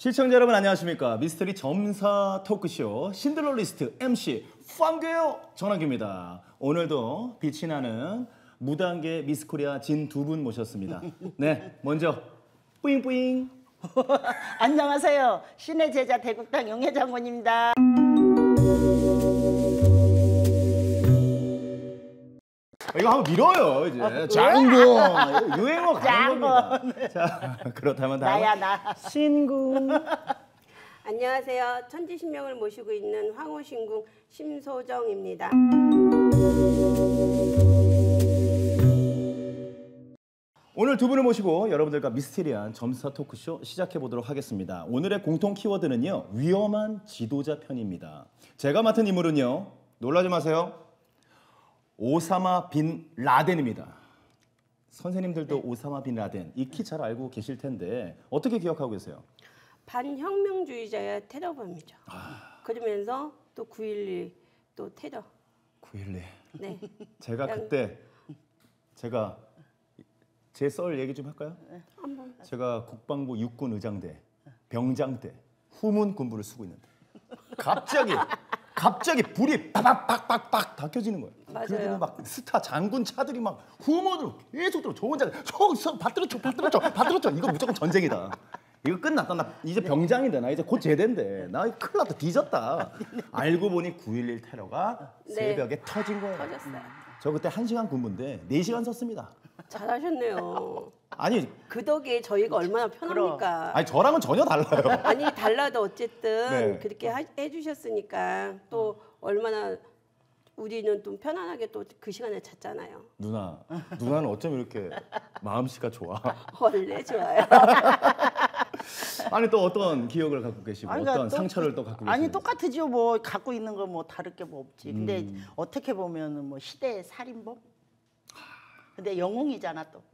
시청자 여러분 안녕하십니까. 미스터리 점사 토크쇼 신들러 리스트 MC 황교요 전환기입니다. 오늘도 빛이 나는 무단계 미스코리아 진 두 분 모셨습니다. 네, 먼저 뿌잉뿌잉. 안녕하세요. 신의 제자 대국당 용혜장군입니다. 이거 한번 밀어요 이제. 장군 유행어 가는 겁니다. 자, 그렇다면 다음 나야 나. 신궁. 안녕하세요. 천지신명을 모시고 있는 황호신궁 심소정입니다. 오늘 두 분을 모시고 여러분들과 미스테리한 점사 토크쇼 시작해 보도록 하겠습니다. 오늘의 공통 키워드는요, 위험한 지도자 편입니다. 제가 맡은 인물은요, 놀라지 마세요, 오사마 빈 라덴입니다. 선생님들도 오사마 빈 라덴 익히 잘 알고 계실 텐데 어떻게 기억하고 계세요? 반혁명주의자의 테러범이죠. 그러면서 또 9.11 또 테러. 9.11. 네. 제가 그때 제 썰 얘기 좀 할까요? 한번. 제가 국방부 육군 의장대 병장 때 후문 군부를 쓰고 있는데 갑자기 불이 빡빡빡빡 다 켜지는 거예요. 맞아요. 그리고 막 스타 장군 차들이 막 후문으로 계속 들어. 좋은 자리 저 받들었죠. 이거 무조건 전쟁이다. 이거 끝났다. 나 이제 병장인데 나 이제 곧 제대인데 나 큰일 났다. 뒤졌다. 알고 보니 9.11 테러가 네. 새벽에 터진 거예요. 터졌어요. 저 그때 1시간 군부인데 4시간 썼습니다. 잘하셨네요. 아니 그 덕에 저희가 얼마나 편합니까? 아니 저랑은 전혀 달라요. 아니 달라도 어쨌든 네. 그렇게 해주셨으니까 또 얼마나 우리는 좀 편안하게 또 그 시간에 잤잖아요. 누나는 어쩜 이렇게 마음씨가 좋아? 원래 좋아요. 아니 또 어떤 기억을 갖고 계시고 아니, 어떤 또- 상처를 또 갖고 계시고? 아니 똑같으죠. 뭐 갖고 있는 거 뭐 다를 게 뭐 없지. 근데 어떻게 보면은 뭐 시대의 살인범. 근데 영웅이잖아 또.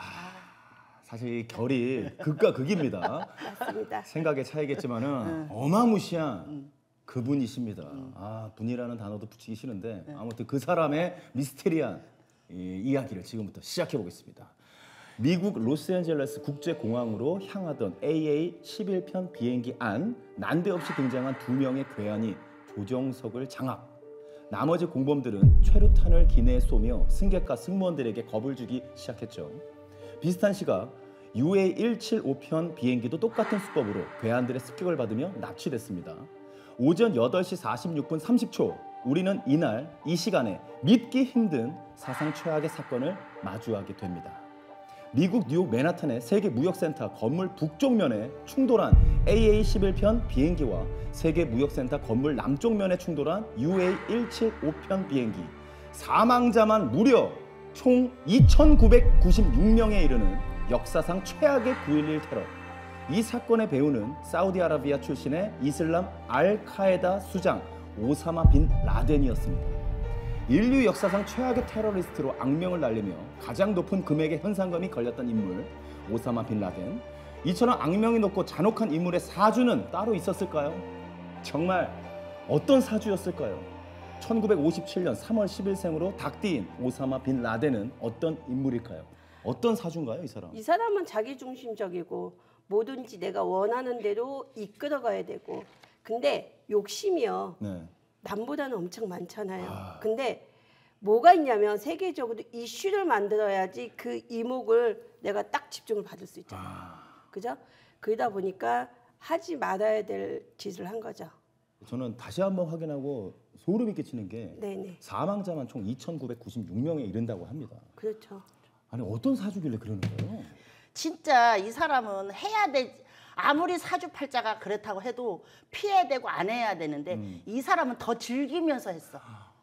사실 이 결이 극과 극입니다. 맞습니다. 생각의 차이겠지만은 어마무시한 그분이십니다. 분이라는 단어도 붙이기 싫은데 아무튼 그 사람의 미스테리한 이야기를 지금부터 시작해 보겠습니다. 미국 로스앤젤레스 국제공항으로 향하던 AA-11편 비행기 안 난데없이 등장한 2명의 괴한이 조정석을 장악. 나머지 공범들은 최루탄을 기내에 쏘며 승객과 승무원들에게 겁을 주기 시작했죠. 비슷한 시각 UA-175편 비행기도 똑같은 수법으로 괴한들의 습격을 받으며 납치됐습니다. 오전 8시 46분 30초 우리는 이날 이 시간에 믿기 힘든 사상 최악의 사건을 마주하게 됩니다. 미국 뉴욕 맨하탄의 세계무역센터 건물 북쪽면에 충돌한 AA-11편 비행기와 세계무역센터 건물 남쪽면에 충돌한 UA-175편 비행기, 사망자만 무려 총 2,996명에 이르는 역사상 최악의 9.11 테러. 이 사건의 배우는 사우디아라비아 출신의 이슬람 알카에다 수장 오사마 빈 라덴이었습니다. 인류 역사상 최악의 테러리스트로 악명을 날리며 가장 높은 금액의 현상금이 걸렸던 인물 오사마 빈 라덴. 이처럼 악명이 높고 잔혹한 인물의 사주는 따로 있었을까요? 정말 어떤 사주였을까요? 1957년 3월 10일생으로 닭띠인 오사마 빈 라덴은 어떤 인물일까요? 어떤 사주인가요, 이 사람? 이 사람은 자기중심적이고 뭐든지 내가 원하는 대로 이끌어가야 되고, 근데 욕심이요. 네. 남보다는 엄청 많잖아요. 근데 뭐가 있냐면 세계적으로 이슈를 만들어야지 그 이목을 내가 딱 집중을 받을 수 있잖아요. 그죠? 그러다 보니까 하지 말아야 될 짓을 한 거죠. 저는 다시 한번 확인하고 소름이 끼치는 게 네네. 사망자만 총 2,996명에 이른다고 합니다. 그렇죠. 아니 어떤 사주길래 그러는 거예요? 진짜 이 사람은 해야 돼. 아무리 사주팔자가 그렇다고 해도 피해야 되고 안 해야 되는데 이 사람은 더 즐기면서 했어.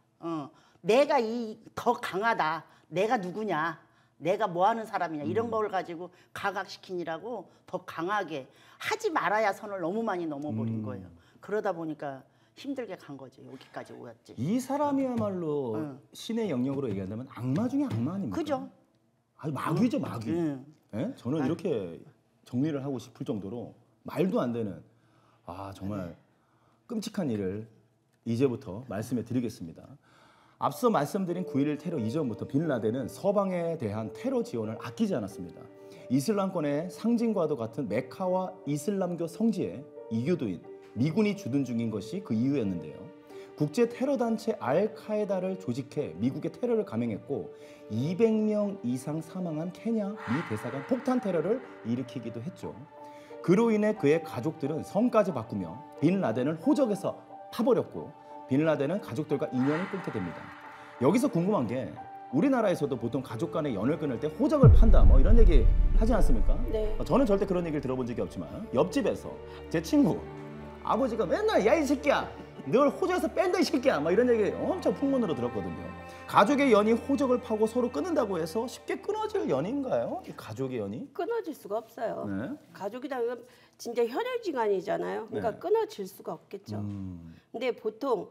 내가 더 강하다. 내가 누구냐. 내가 뭐 하는 사람이냐. 이런 걸 가지고 가각시키느라고 더 강하게 하지 말아야 선을 너무 많이 넘어버린 거예요. 그러다 보니까 힘들게 간 거지. 여기까지 오였지. 이 사람이야말로 신의 영역으로 얘기한다면 악마 중에 악마 아닙니까? 그죠? 아주 마귀죠, 마귀. 예? 저는 이렇게 정리를 하고 싶을 정도로 말도 안 되는 정말 끔찍한 일을 이제부터 말씀해 드리겠습니다. 앞서 말씀드린 9.11 테러 이전부터 빈 라덴은 서방에 대한 테러 지원을 아끼지 않았습니다. 이슬람권의 상징과도 같은 메카와 이슬람교 성지에 이교도인 미군이 주둔 중인 것이 그 이유였는데요. 국제 테러 단체 알카에다를 조직해 미국의 테러를 감행했고 200명 이상 사망한 케냐 미 대사관 폭탄 테러를 일으키기도 했죠. 그로 인해 그의 가족들은 성까지 바꾸며 빈 라덴을 호적에서 파버렸고 빈 라덴은 가족들과 인연을 끊게 됩니다. 여기서 궁금한 게 우리나라에서도 보통 가족 간의 연을 끊을 때 호적을 판다 뭐 이런 얘기 하지 않습니까? 네. 저는 절대 그런 얘기를 들어본 적이 없지만 옆집에서 제 친구 아버지가 맨날 야 이 새끼야 널 호적에서 뺀다 이 새끼야 막 이런 얘기 엄청 풍문으로 들었거든요. 가족의 연이 호적을 파고 서로 끊는다고 해서 쉽게 끊어질 연인가요? 이 가족의 연이? 끊어질 수가 없어요. 네. 가족이라는 건 진짜 혈혈지간이잖아요. 그러니까 네. 끊어질 수가 없겠죠. 근데 보통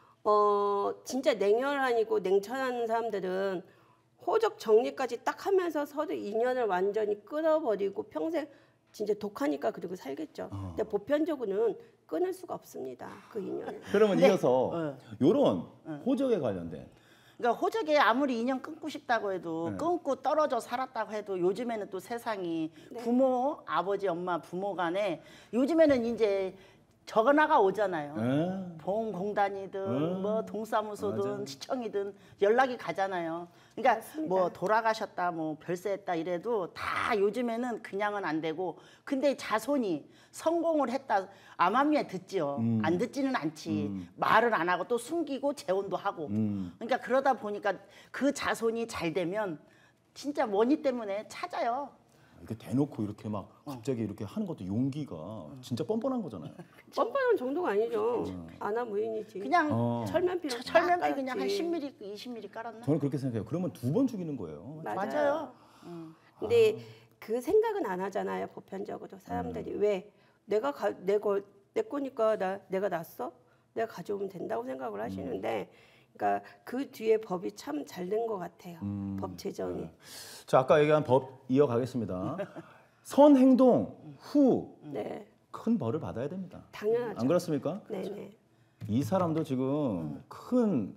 진짜 냉혈한이고 냉철한 사람들은 호적 정리까지 딱 하면서 서로 인연을 완전히 끊어버리고 평생 진짜 독하니까 그리고 살겠죠. 근데 보편적으로는 끊을 수가 없습니다. 그 인연을. 그러면 네. 이어서 이런 호적에 관련된 그러니까 호적에 아무리 인연 끊고 싶다고 해도 네. 끊고 떨어져 살았다고 해도 요즘에는 또 세상이 네. 부모, 아버지, 엄마, 부모 간에 요즘에는 이제 적어나가 오잖아요. 에? 보험공단이든 뭐 동사무소든 맞아. 시청이든 연락이 가잖아요. 그러니까 맞습니다. 뭐 돌아가셨다 뭐 별세했다 이래도 다 요즘에는 그냥은 안 되고 근데 자손이 성공을 했다 암암리에 듣지요. 안 듣지는 않지. 말을 안 하고 또 숨기고 재혼도 하고. 그러니까 그러다 보니까 그 자손이 잘 되면 진짜 원인 때문에 찾아요. 이렇게 대놓고 이렇게 막 갑자기 이렇게 하는 것도 용기가 진짜 뻔뻔한 거잖아요. 뻔뻔한 정도가 아니죠. 아나무인이지. 그냥 철면피로 철면피 그냥 한 10mm, 20mm 깔았나? 저는 그렇게 생각해요. 그러면 2번 죽이는 거예요. 맞아요. 근데 그 생각은 안 하잖아요. 보편적으로 사람들이 왜 내 거니까 내가 낳았어? 내가 가져오면 된다고 생각을 하시는데, 그러니까 그 뒤에 법이 참 잘 된 것 같아요. 법 제정이. 자, 아까 얘기한 법 이어가겠습니다. 선 행동 후 네, 큰 벌을 받아야 됩니다. 당연하죠. 안 그렇습니까? 네네. 이 사람도 지금 큰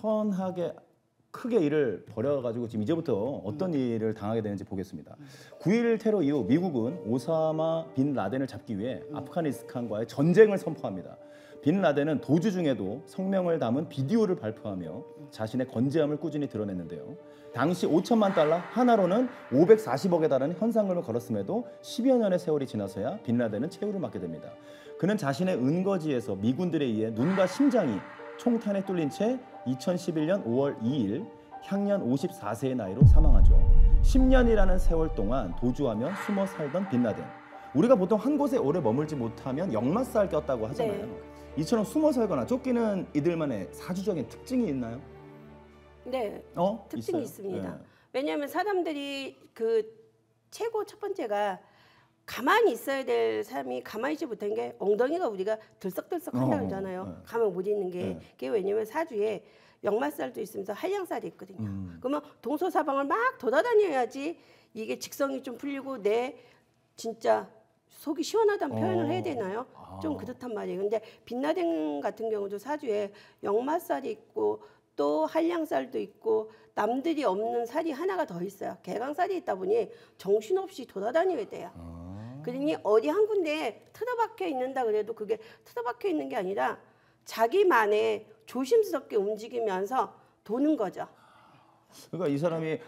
크게 일을 벌여가지고 지금 이제부터 어떤 일을 당하게 되는지 보겠습니다. 9.11 테러 이후 미국은 오사마 빈 라덴을 잡기 위해 아프가니스탄과의 전쟁을 선포합니다. 빈 라덴은 도주 중에도 성명을 담은 비디오를 발표하며 자신의 건재함을 꾸준히 드러냈는데요. 당시 5천만 달러 하나로는 540억에 달하는 현상금을 걸었음에도 10여 년의 세월이 지나서야 빈 라덴은 최후를 맞게 됩니다. 그는 자신의 은거지에서 미군들에 의해 눈과 심장이 총탄에 뚫린 채 2011년 5월 2일 향년 54세의 나이로 사망하죠. 10년이라는 세월 동안 도주하며 숨어 살던 빈 라덴. 우리가 보통 한 곳에 오래 머물지 못하면 역마살 꼈다고 하잖아요. 네. 이처럼 숨어 살거나 쫓기는 이들만의 사주적인 특징이 있나요? 네, 있어요? 특징이 있습니다. 네. 왜냐하면 사람들이 그 최고 첫 번째가 가만히 있어야 될 사람이 가만히 있지 못한 게 엉덩이가 우리가 들썩들썩한다 그러잖아요. 네. 가만 못 있는 게. 네. 그게 왜냐면 사주에 역마살도 있으면서 한량살이 있거든요. 그러면 동서사방을 막 돌아다녀야지 이게 직성이 좀 풀리고 내 진짜 속이 시원하다는 표현을 해야 되나요? 좀 그렇단 말이에요. 근데 빈라덴 같은 경우도 사주에 역마살이 있고 또 한량살도 있고 남들이 없는 살이 하나가 더 있어요. 개강살이 있다 보니 정신없이 돌아다녀야 돼요. 그러니 어디 한 군데에 틀어박혀 있는다 그래도 그게 틀어박혀 있는 게 아니라 자기만의 조심스럽게 움직이면서 도는 거죠. 그러니까 이 사람이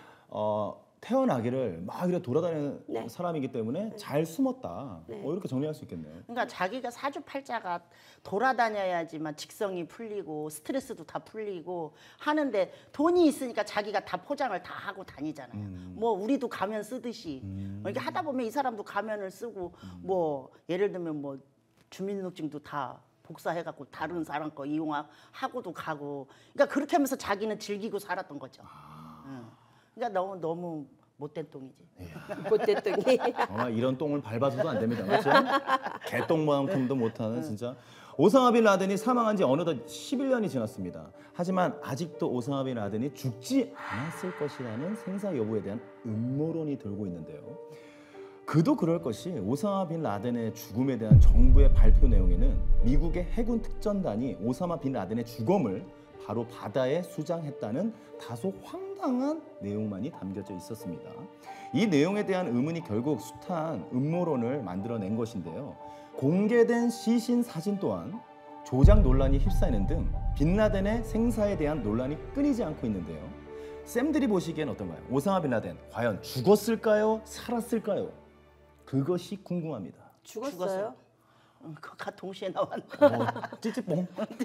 태어나기를 막 이렇게 돌아다니는 네. 사람이기 때문에 잘 숨었다. 네. 이렇게 정리할 수 있겠네요. 그러니까 자기가 사주팔자가 돌아다녀야지만 직성이 풀리고 스트레스도 다 풀리고 하는데 돈이 있으니까 자기가 다 포장을 다 하고 다니잖아요. 뭐 우리도 가면 쓰듯이 이렇게 하다 보면 이 사람도 가면을 쓰고 뭐 예를 들면 뭐 주민등록증도 다 복사해갖고 다른 사람 거 이용하고도 가고 그러니까 그렇게 하면서 자기는 즐기고 살았던 거죠. 그러니까 너무 못된 똥이지. 못됐더니 아마 이런 똥을 밟아서도 안 됩니다. 그렇죠? 개똥만큼도 못하는 진짜. 오사마 빈 라덴이 사망한 지 어느덧 11년이 지났습니다. 하지만 아직도 오사마 빈 라덴이 죽지 않았을 것이라는 생사 여부에 대한 음모론이 돌고 있는데요. 그도 그럴 것이 오사마 빈 라덴의 죽음에 대한 정부의 발표 내용에는 미국의 해군 특전단이 오사마 빈 라덴의 주검을 바로 바다에 수장했다는 다소 황당한 내용만이 담겨져 있었습니다. 이 내용에 대한 의문이 결국 숱한 음모론을 만들어낸 것인데요. 공개된 시신 사진 또한 조작 논란이 휩싸이는 등 빈라덴의 생사에 대한 논란이 끊이지 않고 있는데요. 쌤들이 보시기엔 어떤가요? 오사마 빈라덴 과연 죽었을까요? 살았을까요? 그것이 궁금합니다. 죽었어요? 그가 동시에 나왔네. 찌찌뽕.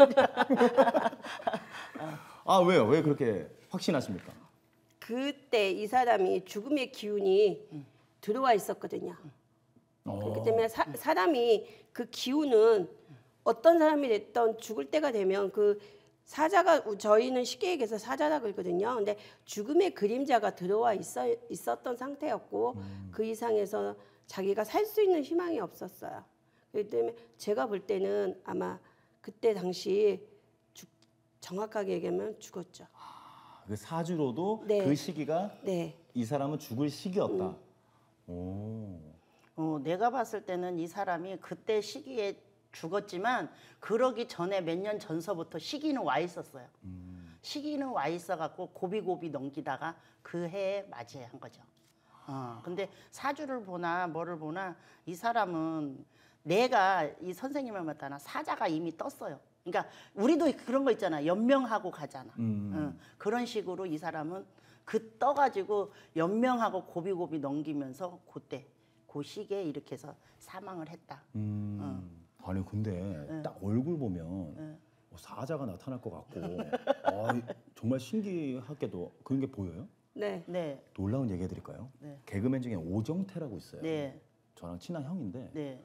아 왜요? 왜 그렇게 확신하십니까? 그때 이 사람이 죽음의 기운이 들어와 있었거든요. 그렇기 때문에 사람이 그 기운은 어떤 사람이 됐던 죽을 때가 되면 그 사자가 저희는 쉽게 얘기해서 사자라 그러거든요. 근데 죽음의 그림자가 들어와 있었던 상태였고 그 이상에서 자기가 살 수 있는 희망이 없었어요. 그렇기 때문에 제가 볼 때는 아마 그때 당시 정확하게 얘기하면 죽었죠. 그 사주로도 네. 그 시기가 네. 이 사람은 죽을 시기였다. 오. 내가 봤을 때는 이 사람이 그때 시기에 죽었지만 그러기 전에 몇 년 전서부터 시기는 와 있었어요. 시기는 와 있어갖고 고비고비 넘기다가 그 해에 맞이한 거죠. 근데 사주를 보나 뭐를 보나 이 사람은 내가 이 선생님을 맡아나 사자가 이미 떴어요. 그러니까 우리도 그런 거 있잖아. 연명하고 가잖아. 그런 식으로 이 사람은 그 떠가지고 연명하고 고비고비 넘기면서 그때 그 시기에 이렇게 해서 사망을 했다. 아니 근데 딱 얼굴 보면 사자가 나타날 것 같고 정말 신기하게도 그런 게 보여요? 네. 네. 놀라운 얘기 해드릴까요? 네. 개그맨 중에 오정태라고 있어요. 네. 저랑 친한 형인데 네.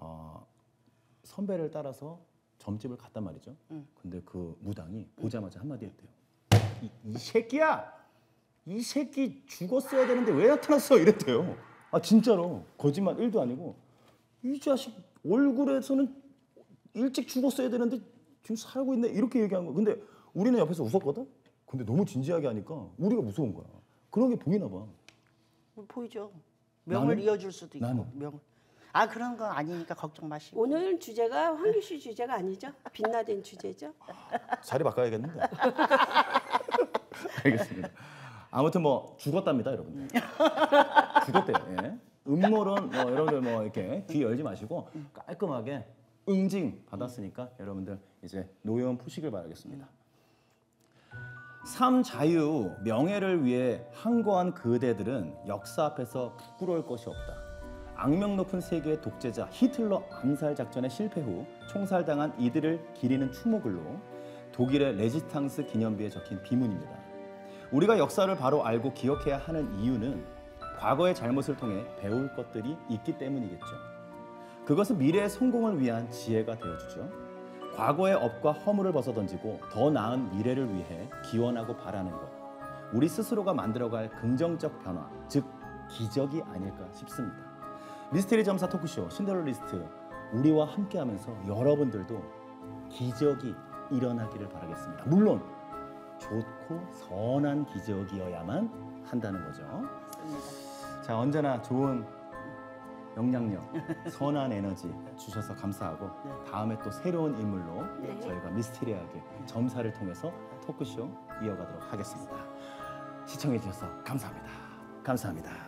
선배를 따라서 점집을 갔단 말이죠. 근데 그 무당이 보자마자 한마디 했대요. 이 새끼야! 이 새끼 죽었어야 되는데 왜 나타났어? 이랬대요. 아 진짜로 거짓말 1도 아니고 이 자식 얼굴에서는 일찍 죽었어야 되는데 지금 살고 있네 이렇게 얘기한 거. 근데 우리는 옆에서 웃었거든. 근데 너무 진지하게 하니까 우리가 무서운 거야. 그런 게 보이나 봐. 보이죠. 명을 나는? 이어줄 수도 있고. 나는? 명을. 그런 건 아니니까 걱정 마시고. 오늘 주제가 황규 씨 주제가 아니죠? 빛나된 주제죠? 자리 바꿔야겠는데. 알겠습니다. 아무튼 뭐 죽었답니다, 여러분들. 죽었대요. 예. 음모론 여러분들 이렇게 귀 열지 마시고 깔끔하게 응징 받았으니까 여러분들 이제 노여움 푸시길 바라겠습니다. 삶, 자유, 명예를 위해 항거한 그대들은 역사 앞에서 부끄러울 것이 없다. 악명 높은 세계의 독재자 히틀러 암살 작전의 실패 후 총살당한 이들을 기리는 추모글로 독일의 레지스탕스 기념비에 적힌 비문입니다. 우리가 역사를 바로 알고 기억해야 하는 이유는 과거의 잘못을 통해 배울 것들이 있기 때문이겠죠. 그것은 미래의 성공을 위한 지혜가 되어주죠. 과거의 업과 허물을 벗어던지고 더 나은 미래를 위해 기원하고 바라는 것. 우리 스스로가 만들어갈 긍정적 변화, 즉 기적이 아닐까 싶습니다. 미스테리 점사 토크쇼 신데렐리스트 우리와 함께하면서 여러분들도 기적이 일어나기를 바라겠습니다. 물론 좋고 선한 기적이어야만 한다는 거죠. 자, 언제나 좋은 영향력, 선한 에너지 주셔서 감사하고 다음에 또 새로운 인물로 저희가 미스테리하게 점사를 통해서 토크쇼 이어가도록 하겠습니다. 시청해 주셔서 감사합니다. 감사합니다.